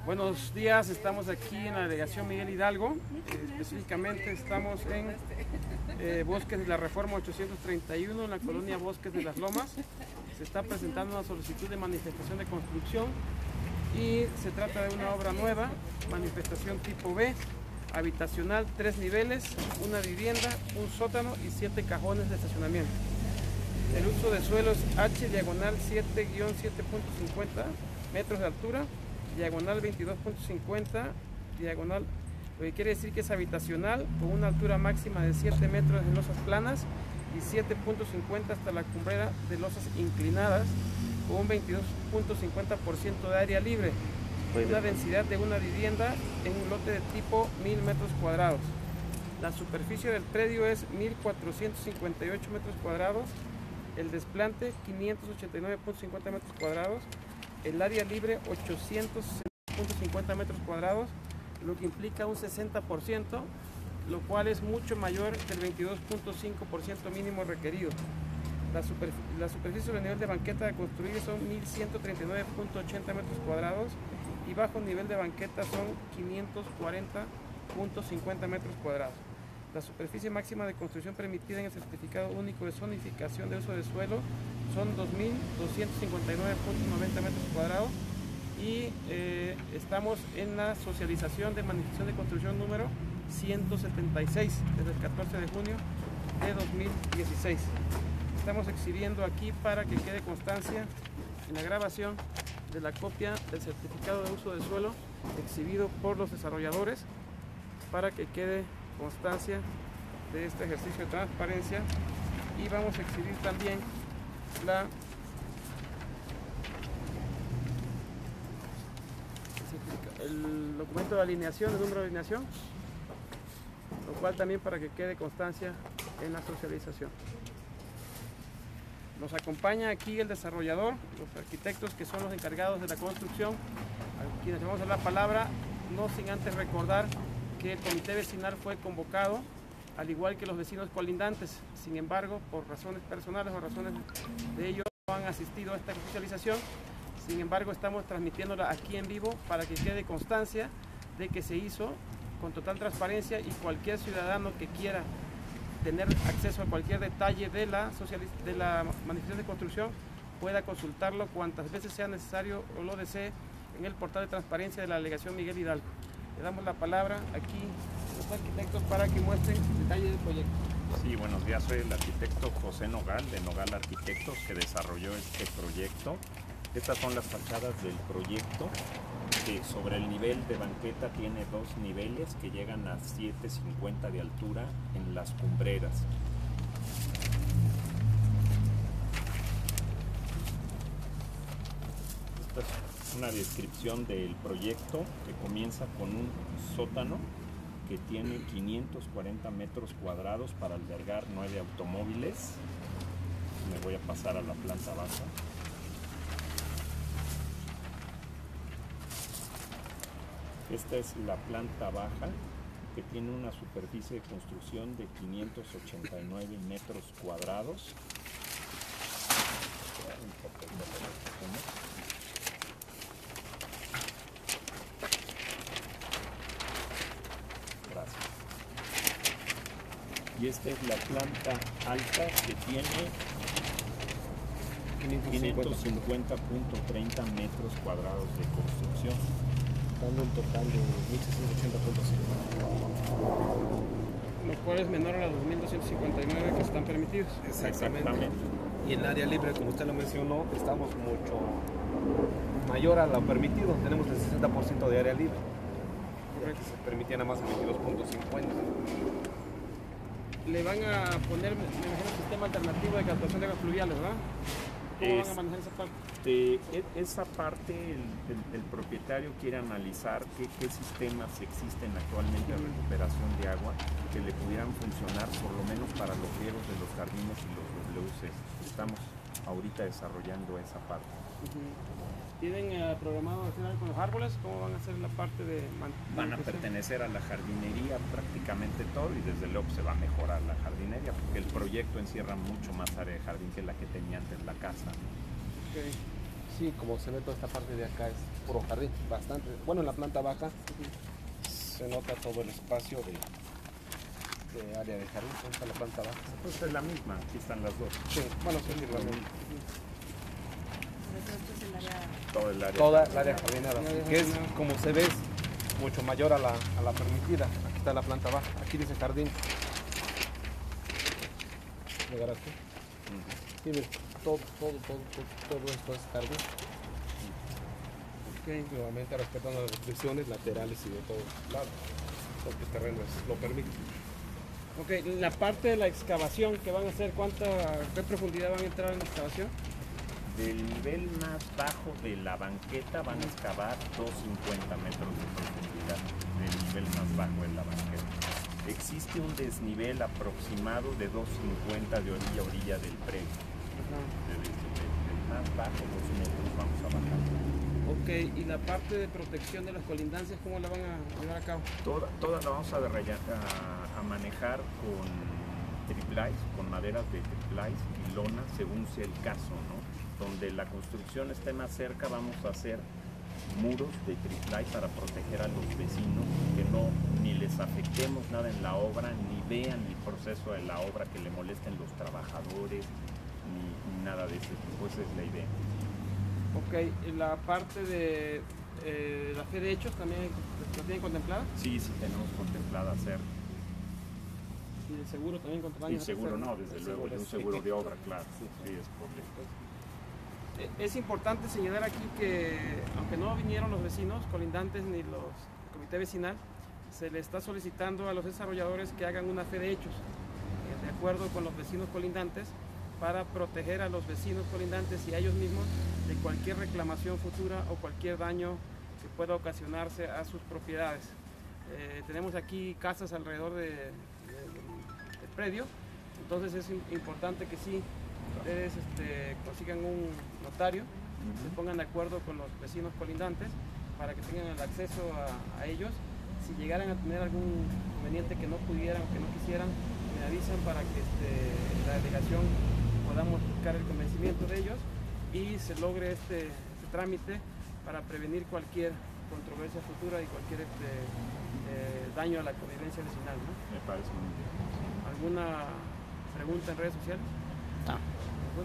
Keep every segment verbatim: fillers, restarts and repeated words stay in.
Buenos días, estamos aquí en la delegación Miguel Hidalgo, eh, específicamente estamos en eh, Bosques de la Reforma ochocientos treinta y uno, en la colonia Bosques de las Lomas. Se está presentando una solicitud de manifestación de construcción y se trata de una obra nueva, manifestación tipo B, habitacional, tres niveles, una vivienda, un sótano y siete cajones de estacionamiento. El uso de suelo es H, diagonal siete guion siete punto cincuenta metros de altura, diagonal veintidós punto cincuenta, diagonal, lo que quiere decir que es habitacional, con una altura máxima de siete metros en losas planas y siete punto cincuenta hasta la cumbrera de losas inclinadas, con un veintidós punto cincuenta por ciento de área libre, una densidad de una vivienda en un lote de tipo mil metros cuadrados. La superficie del predio es mil cuatrocientos cincuenta y ocho metros cuadrados, el desplante quinientos ochenta y nueve punto cincuenta metros cuadrados, el área libre ochocientos punto cincuenta metros cuadrados, lo que implica un sesenta por ciento, lo cual es mucho mayor que el veintidós punto cinco por ciento mínimo requerido. La, superf la superficie sobre el nivel de banqueta de construir son mil ciento treinta y nueve punto ochenta metros cuadrados y bajo nivel de banqueta son quinientos cuarenta punto cincuenta metros cuadrados. La superficie máxima de construcción permitida en el certificado único de zonificación de uso de suelo son dos mil doscientos cincuenta y nueve punto noventa metros cuadrados y eh, estamos en la socialización de manifestación de construcción número ciento setenta y seis desde el catorce de junio de dos mil dieciséis. Estamos exhibiendo aquí para que quede constancia en la grabación de la copia del certificado de uso de suelo exhibido por los desarrolladores, para que quede constancia de este ejercicio de transparencia, y vamos a exhibir también la el documento de alineación, el número de alineación, lo cual también para que quede constancia en la socialización. Nos acompaña aquí el desarrollador, los arquitectos que son los encargados de la construcción, a quienes le vamos a dar la palabra, no sin antes recordar que el comité vecinal fue convocado, al igual que los vecinos colindantes. Sin embargo, por razones personales o razones de ellos, no han asistido a esta socialización. Sin embargo, estamos transmitiéndola aquí en vivo para que quede constancia de que se hizo con total transparencia, y cualquier ciudadano que quiera tener acceso a cualquier detalle de la, de la manifestación de construcción pueda consultarlo cuantas veces sea necesario o lo desee en el portal de transparencia de la delegación Miguel Hidalgo. Le damos la palabra aquí a los arquitectos para que muestren detalles del proyecto. Sí, buenos días, soy el arquitecto José Nogal de Nogal Arquitectos, que desarrolló este proyecto. Estas son las fachadas del proyecto, que sobre el nivel de banqueta tiene dos niveles que llegan a siete cincuenta de altura en las cumbreras. Esta es una descripción del proyecto, que comienza con un sótano que tiene quinientos cuarenta metros cuadrados para albergar nueve automóviles. Me voy a pasar a la planta baja. Esta es la planta baja, que tiene una superficie de construcción de quinientos ochenta y nueve metros cuadrados. Gracias. Y esta es la planta alta, que tiene quinientos cincuenta punto treinta metros cuadrados de construcción, dando un total de mil seiscientos ochenta punto cinco, lo cual es menor a los dos mil doscientos cincuenta y nueve que están permitidos. Exactamente. Y en el área libre, como usted lo mencionó, estamos mucho mayor a lo permitido. Tenemos el sesenta por ciento de área libre. Correcto. Se permitía nada más el veintidós punto cincuenta. Le van a poner, me imagino, un sistema alternativo de captación de aguas fluviales, ¿verdad? ¿Cómo van a manejar esa parte? De esa parte, el, el, el propietario quiere analizar qué, qué sistemas existen actualmente de recuperación de agua que le pudieran funcionar por lo menos para los riegos de los jardines y los W C. Estamos ahorita desarrollando esa parte. Uh-huh. ¿Tienen uh, programado hacer algo con los árboles? ¿Cómo van a hacer la parte de mantenimiento? Van a pertenecer a la jardinería prácticamente todo, y desde luego se va a mejorar la jardinería, porque el proyecto encierra mucho más área de jardín que la que tenía antes la casa. Okay. Sí, como se ve toda esta parte de acá es puro jardín, bastante. Bueno, en la planta baja se nota todo el espacio de, de área de jardín. ¿Dónde está la planta baja? Pues es la misma, aquí están las dos. Sí, bueno, sí, sí, realmente. Esto es el área. Todo el área. Toda el área jardinada, El área que es, jardinada. como se ve, es mucho mayor a la, a la permitida. Aquí está la planta baja, aquí dice jardín. ¿Llegar aquí? Sí, mire, todo, todo, todo, todo, todo esto es jardín. Okay. Nuevamente respetando las restricciones laterales y de todos lados, porque el terreno es- lo permite. Ok, la parte de la excavación que van a hacer, ¿cuánta, qué profundidad van a entrar en la excavación? Del nivel más bajo de la banqueta van a excavar doscientos cincuenta metros de profundidad, del nivel más bajo de la banqueta. Existe un desnivel aproximado de doscientos cincuenta de orilla a orilla del predio. Desde el más bajo, dos metros vamos a bajar. Ok, y la parte de protección de las colindancias, ¿cómo la van a llevar a cabo? Toda, toda la vamos a, derraya- a, a manejar con triplais, con maderas de triplais y lona, según sea el caso, ¿no? Donde la construcción esté más cerca, vamos a hacer muros de triplay para proteger a los vecinos, que no ni les afectemos nada en la obra, ni vean el proceso de la obra, que le molesten los trabajadores, ni, ni nada de ese tipo. Esa es la idea. Ok, y la parte de eh, la fe de hechos también la tienen contemplada, Sí, sí tenemos contemplada hacer. y el seguro también contra Y daños. seguro no, externos. desde el luego, seguro y un es- seguro de obra, claro. Sí, es correcto. Eh, Es importante señalar aquí que, aunque no vinieron los vecinos colindantes ni los el comité vecinal, se le está solicitando a los desarrolladores que hagan una fe de hechos, eh, de acuerdo con los vecinos colindantes, para proteger a los vecinos colindantes y a ellos mismos de cualquier reclamación futura o cualquier daño que pueda ocasionarse a sus propiedades. Eh, tenemos aquí casas alrededor de, de- del predio, entonces es im- importante que sí ustedes este, consigan un notario, se pongan de acuerdo con los vecinos colindantes para que tengan el acceso a, a ellos. Si llegaran a tener algún inconveniente que no pudieran o que no quisieran, me avisan para que este, la delegación podamos buscar el convencimiento de ellos y se logre este, este trámite para prevenir cualquier controversia futura y cualquier este, eh, daño a la convivencia vecinal, ¿no? Me parece muy bien. ¿Alguna pregunta en redes sociales? No. ¿Alguna?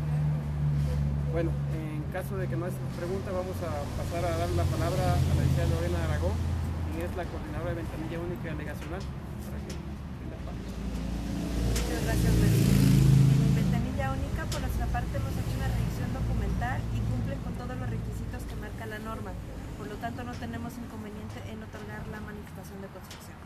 Bueno, en caso de que no haya pregunta, vamos a pasar a dar la palabra a la licenciada Lorena Aragón, quien es la coordinadora de Ventanilla Única Delegacional, para que rinda parte. Muchas gracias, Luis. En Ventanilla Única, por nuestra parte, hemos hecho una revisión documental y cumplen con todos los requisitos que marca la norma. Por lo tanto, no tenemos inconveniente en otorgar la manifestación de construcción.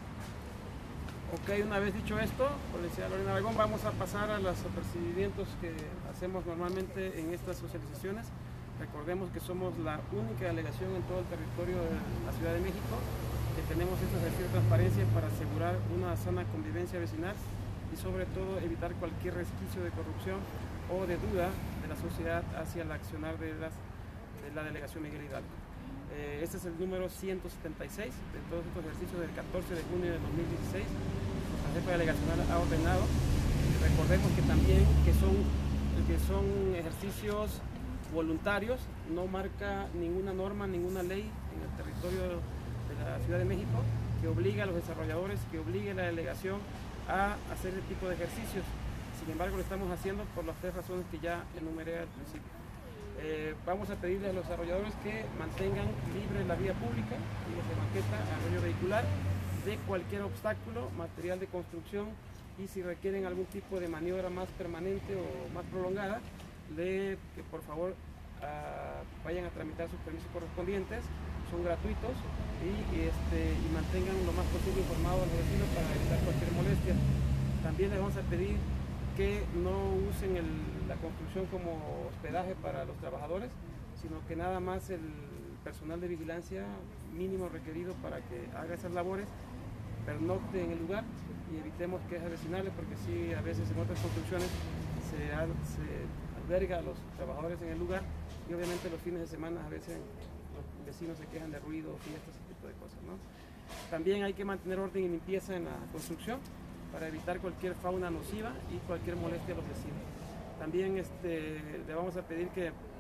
Ok, una vez dicho esto, por la licenciada Lorena Aragón, vamos a pasar a los apercibimientos que hacemos normalmente en estas socializaciones. Recordemos que somos la única delegación en todo el territorio de la Ciudad de México que tenemos este ejercicio de transparencia para asegurar una sana convivencia vecinal y sobre todo evitar cualquier resquicio de corrupción o de duda de la sociedad hacia el accionar de, las, de la delegación Miguel Hidalgo. Eh, este es el número ciento setenta y seis de todos estos ejercicios del catorce de junio de dos mil dieciséis. Nuestra jefa delegacional ha ordenado. Recordemos que también que son, que son ejercicios voluntarios, no marca ninguna norma, ninguna ley en el territorio de la Ciudad de México que obliga a los desarrolladores, que obligue a la delegación a hacer este tipo de ejercicios. Sin embargo, lo estamos haciendo por las tres razones que ya enumeré al principio. Eh, vamos a pedirle a los desarrolladores que mantengan libre la vía pública, vías de banqueta, arroyo vehicular, de cualquier obstáculo, material de construcción, y si requieren algún tipo de maniobra más permanente o más prolongada, de que por favor uh, vayan a tramitar sus permisos correspondientes, son gratuitos, y, y, este, y mantengan lo más posible informados a los vecinos para evitar cualquier molestia. También les vamos a pedir que no usen el, la construcción como hospedaje para los trabajadores, sino que nada más el personal de vigilancia mínimo requerido para que haga esas labores pernocte en el lugar y evitemos quejas vecinales, porque sí, a veces en otras construcciones se, se alberga a los trabajadores en el lugar y obviamente los fines de semana a veces los vecinos se quejan de ruido, fiestas, ese tipo de cosas, ¿no? También hay que mantener orden y limpieza en la construcción para evitar cualquier fauna nociva y cualquier molestia a los vecinos. También este, le vamos a pedir que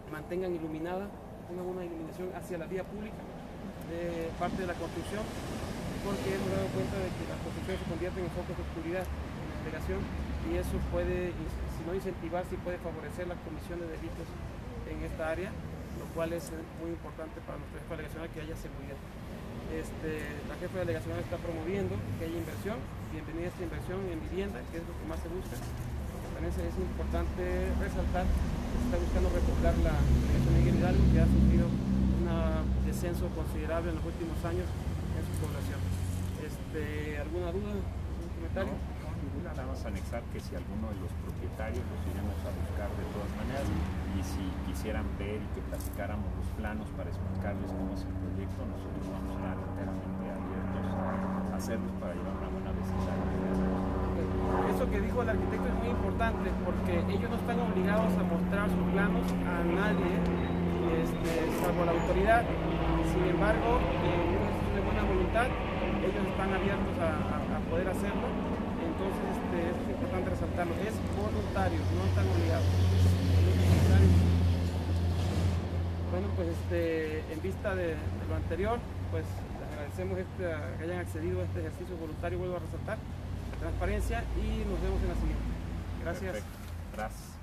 mantengan iluminada, tengan una iluminación hacia la vía pública de parte de la construcción, porque hemos dado cuenta de que las construcciones se convierten en focos de oscuridad en la delegación y eso puede, si no incentivar, sí puede favorecer la comisión de delitos en esta área, lo cual es muy importante para nuestra jefa delegacional que haya seguridad. Este, la jefa delegacional está promoviendo que haya inversión, bienvenida esta inversión en vivienda, que es lo que más se busca. También es importante resaltar que se está buscando repoblar la delegación Miguel Hidalgo, que ha sufrido un descenso considerable en los últimos años en su población. Este, ¿Alguna duda? ¿Algún comentario? No, no, ninguna, nada más anexar que si alguno de los propietarios los iremos a buscar de todas maneras y si quisieran ver y que platicáramos los planos para explicarles cómo es el proyecto, nosotros vamos a estar enteramente abiertos a hacerlos para llevar una buena vecindad. Eso que dijo el arquitecto es muy importante porque ellos no están obligados a mostrar sus planos a nadie, este, salvo la autoridad. Sin embargo, eh, es de buena voluntad, ellos están abiertos a, a, a poder hacerlo. Entonces, este, es importante resaltarlo. Es voluntario, no están obligados. Bueno, pues este, en vista de, de lo anterior, pues les agradecemos este, que hayan accedido a este ejercicio voluntario, vuelvo a resaltar, de transparencia y nos vemos en la siguiente. Gracias. Perfecto. Gracias.